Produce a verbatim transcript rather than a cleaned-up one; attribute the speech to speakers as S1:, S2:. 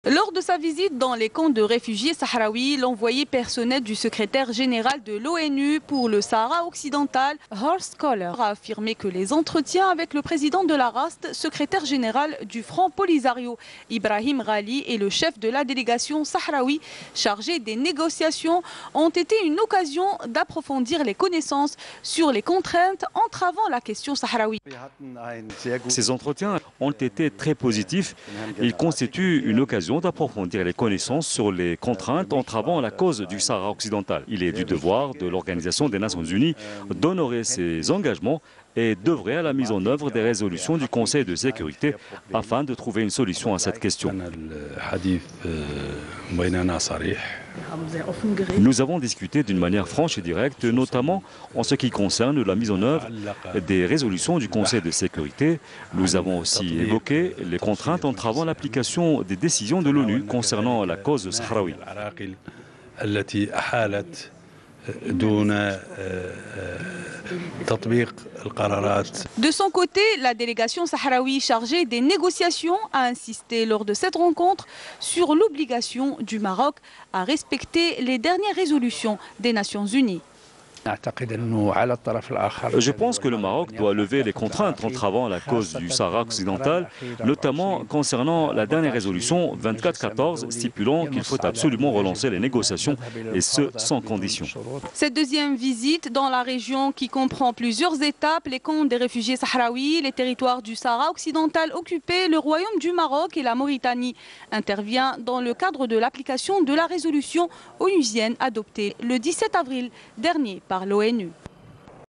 S1: Lors de sa visite dans les camps de réfugiés sahraouis, l'envoyé personnel du secrétaire général de l'ONU pour le Sahara occidental, Horst Kohler, a affirmé que les entretiens avec le président de la R A S T, secrétaire général du Front Polisario, Ibrahim Ghali, et le chef de la délégation sahraoui chargé des négociations ont été une occasion d'approfondir les connaissances sur les contraintes entravant la question sahraoui.
S2: Ces entretiens ont été très positifs. Ils constituent une occasion d'approfondir les connaissances sur les contraintes entravant la cause du Sahara occidental. Il est du devoir de l'Organisation des Nations Unies d'honorer ses engagements et d'œuvrer à la mise en œuvre des résolutions du Conseil de sécurité afin de trouver une solution à cette question. Nous avons discuté d'une manière franche et directe, notamment en ce qui concerne la mise en œuvre des résolutions du Conseil de sécurité. Nous avons aussi évoqué les contraintes entravant l'application des décisions de l'ONU concernant la cause sahraoui.
S1: De son côté, la délégation sahraoui chargée des négociations a insisté lors de cette rencontre sur l'obligation du Maroc à respecter les dernières résolutions des Nations Unies.
S2: Je pense que le Maroc doit lever les contraintes entravant la cause du Sahara occidental, notamment concernant la dernière résolution vingt-quatre quatorze stipulant qu'il faut absolument relancer les négociations et ce sans condition.
S1: Cette deuxième visite dans la région qui comprend plusieurs étapes, les camps des réfugiés sahraouis, les territoires du Sahara occidental occupés, le Royaume du Maroc et la Mauritanie, intervient dans le cadre de l'application de la résolution onusienne adoptée le dix-sept avril dernier par l'ONU.